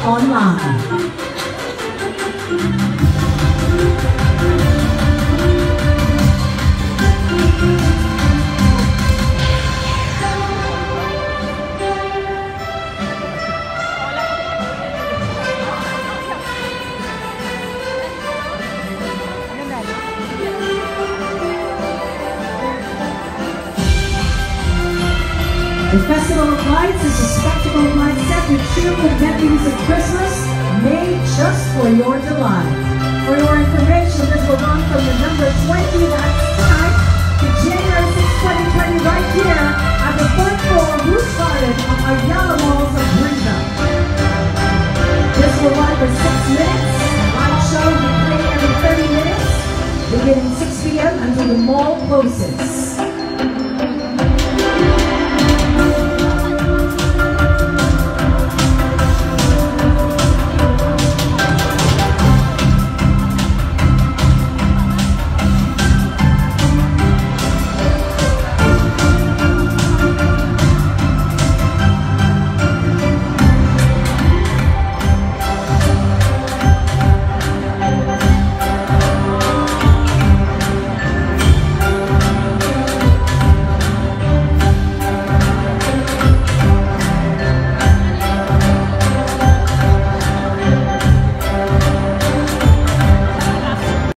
online. The Festival of Lights is a spectacle of lights set with cheerful deputies of Christmas made just for your delight. For your information, this will run from November 20, that's tonight, to January 6, 2020, right here at the fourth floor roof garden of Ayala Malls of Brenda. This will run for 6 minutes. The light show will play every 30 minutes, beginning 6 p.m. until the mall closes.